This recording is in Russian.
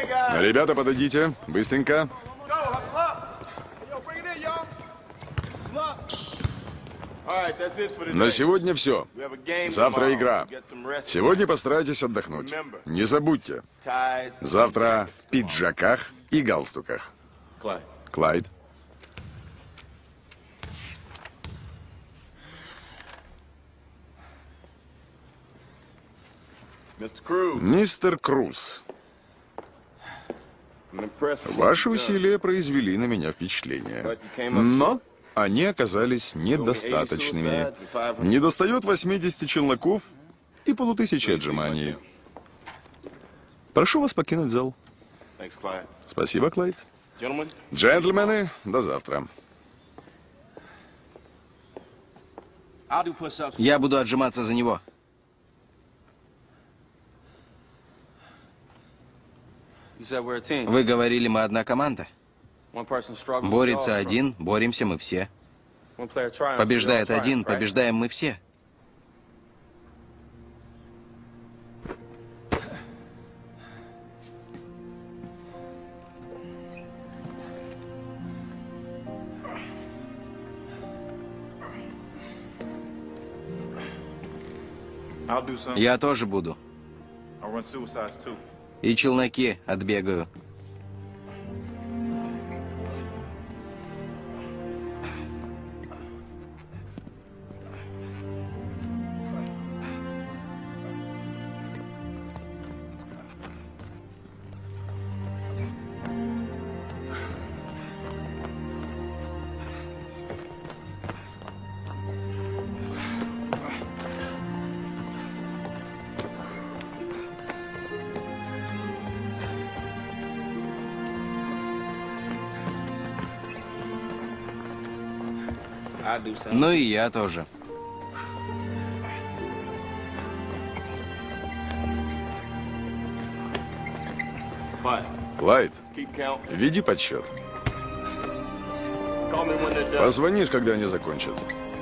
Ребята, подойдите. Быстренько. На сегодня все. Завтра игра. Сегодня постарайтесь отдохнуть. Не забудьте. Завтра в пиджаках и галстуках. Клайд. Мистер Круз, ваши усилия произвели на меня впечатление. Но они оказались недостаточными. Недостает 80 челноков и 5000 отжиманий. Прошу вас покинуть зал. Спасибо, Клайд. Джентльмены, до завтра. Я буду отжиматься за него. Вы говорили, мы одна команда. Борется один, боремся мы все. Побеждает один, побеждаем мы все. Я тоже буду. И челноки отбегаю. Ну и я тоже. Клайд, веди подсчет. Позвонишь, когда они закончат.